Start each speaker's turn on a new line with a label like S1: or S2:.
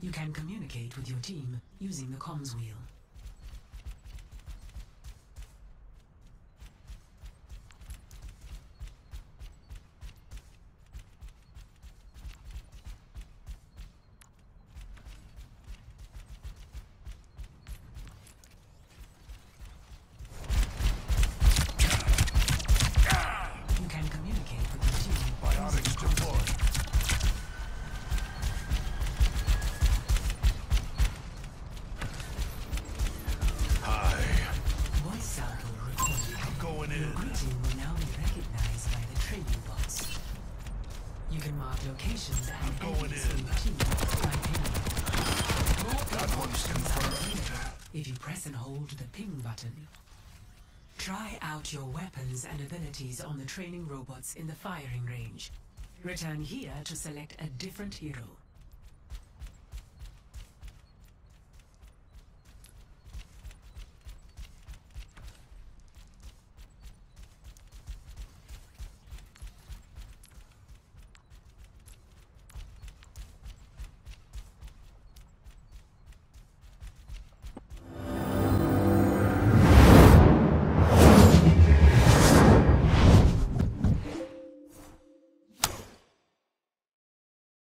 S1: You can communicate with your team using the comms wheel. You can communicate with your team using the comms wheel. Voice sample recorded.
S2: I'm going
S1: Your
S2: in.
S1: greeting will now be recognized by the training bots. You can mark locations and
S2: going
S1: enemies in
S2: in.
S1: the team by pinging.
S2: That one's confirmed.
S1: If you press and hold the ping button, try out your weapons and abilities on the training robots in the firing range. Return here to select a different hero.